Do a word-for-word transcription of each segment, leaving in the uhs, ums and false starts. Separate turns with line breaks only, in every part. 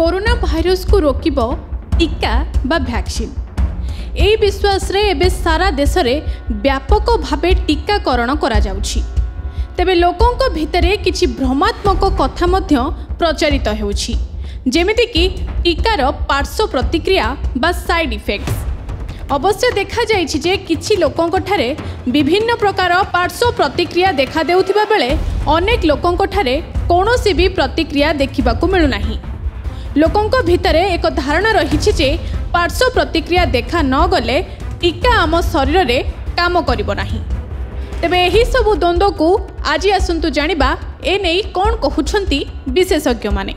Corona virus को रोकब टीका बा वैक्सीन यही विश्वास रे एबे सारा देश में व्यापक भावे टीकाकरण करा जाउछि। तेबे लोकों भितरे किछि भ्रमात्मक कथा मध्य प्रचारित हेउछि, जेमिति कि टीकार पार्श्व प्रतिक्रिया बा साइड इफेक्ट्स। अवश्य देखा जाइछि जे किछि लोकों ठारे विभिन्न प्रकार पार्श्व प्रतिक्रिया देखा देउथिबा बेले अनेक लोकों ठारे कौनसी भी प्रतिक्रिया देखिबाकू मिलुनाही। लोकों भितरे एक धारणा रही जे पार्श्व प्रतिक्रिया देखा न गले टीका आम शरीर रे काम करिबो नाही। तेबे एही सबु द्वंद्व को आज आसंतु जानिबा ए नै कोन कहउछंती विशेषज्ञ माने।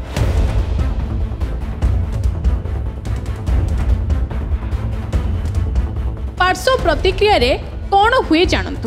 पार्श्व प्रतिक्रिया रे कौन हुए जानतु।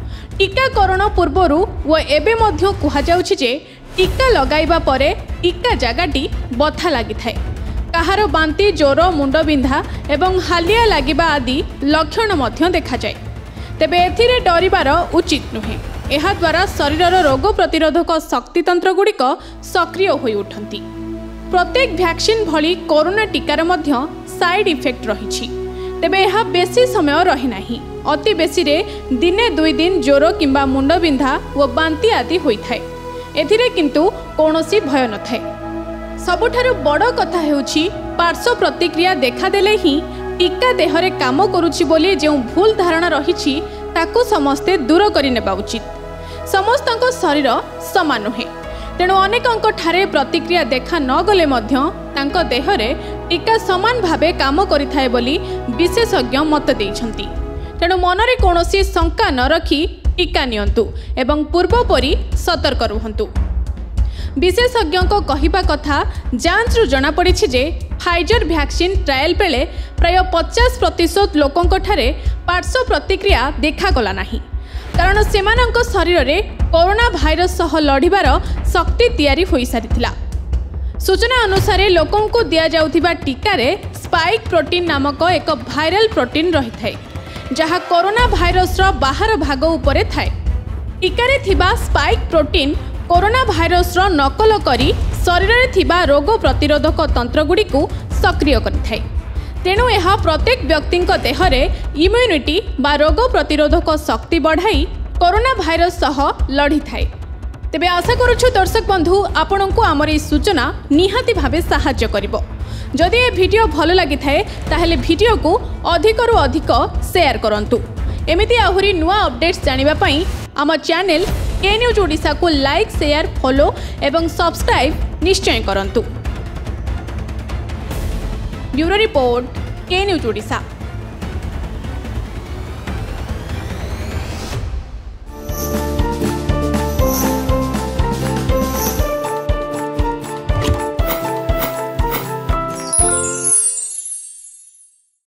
टीकाकरण पूर्वरु व एबे मध्य कुहा जाउछि जे टीका लगाइबा परे टीका जगाटी बथा लागि थाए। कहार बांती, ज्वर, मुंडबिंधा एवं हालिया लागिबा आदि लक्षण मध्य देखा जाए। तेबे एथिरे डरिबार उचित नुहे। एहा द्वारा शरीरर रोग प्रतिरोधक शक्तितंत्र गुड़िक सक्रिय होई उठंती। प्रत्येक वैक्सीन भली कोरोना टीकार मध्य साइड इफेक्ट रहिछि। तेबे यह बेसी समय रही नाही। अति बेसी रे दिने दुई दिन ज्वर किंबा मुंडबिंधा व बांती आदि होई थाए। एथिरे किंतु कौनसी भय न थाए। सबुठारु बड़ कथा हेउछि पार्श्व प्रतिक्रिया देखा देले ही टीका देहरे काम करुछि बोली जे भूल धारणा रहिछि ताकू समस्ते दूर करि नेबा उचित। समस्तक शरीर समान नुहे, तेणु अनेकंक ठारे प्रतिक्रिया देखा न गले मध्य तांको देहरे टीका समान भावे काम करिथाए बोली विशेषज्ञ मत देइछंती। तेणु मनरे कौनसी शंका न रखी टीका नियंतु एवं पूर्व परी सतर्क रुहंतु। विशेषज्ञ को कहिबा कथा जांच रु जना पड़ी जे फाइजर वैक्सीन ट्रायल बेले प्राय पचास प्रतिशत लोकों ठारे पार्श्व प्रतिक्रिया देखागला नाही, कारण सेमानंक शरीर में कोरोना भाइरस सह लड़िबार शक्ति तैयारी होई सारिथिला। सूचना अनुसार लोकों को दिया जाउथिबा टीकारे स्पाइक प्रोटीन नामक एक भाइरल प्रोटीन रही थाए, जहाँ कोरोना भाइरस रो बाहर भाग उपरे थाए। टीकारे थिबा स्पाइक प्रोटीन कोरोना भाइरस रो नकल करी शरीर में थिबा रोग प्रतिरोधक तंत्र गुड़ी को सक्रिय करिथाए। तेणु यह प्रत्येक व्यक्ति देहरे इम्यूनिटी बा रोग प्रतिरोधक शक्ति बढ़ाई कोरोना भाइरस सह लड़ी थाए। तेबे आशा करुछु दर्शक बंधु आपनकु आमर ई सूचना निहाती भावे सहाय्य करिवो। जदि ए वीडियो भल लगी थाए ताहेले वीडियो को अधिक रु अधिक शेयर करंतु। एमिति आहुरी नुआ अपडेट्स जानिबा पई आम चैनल के न्यूज ओडिशा को लाइक, शेयर, फॉलो एवं सब्सक्राइब निश्चय करंतु। Bureau report, K news Odisha.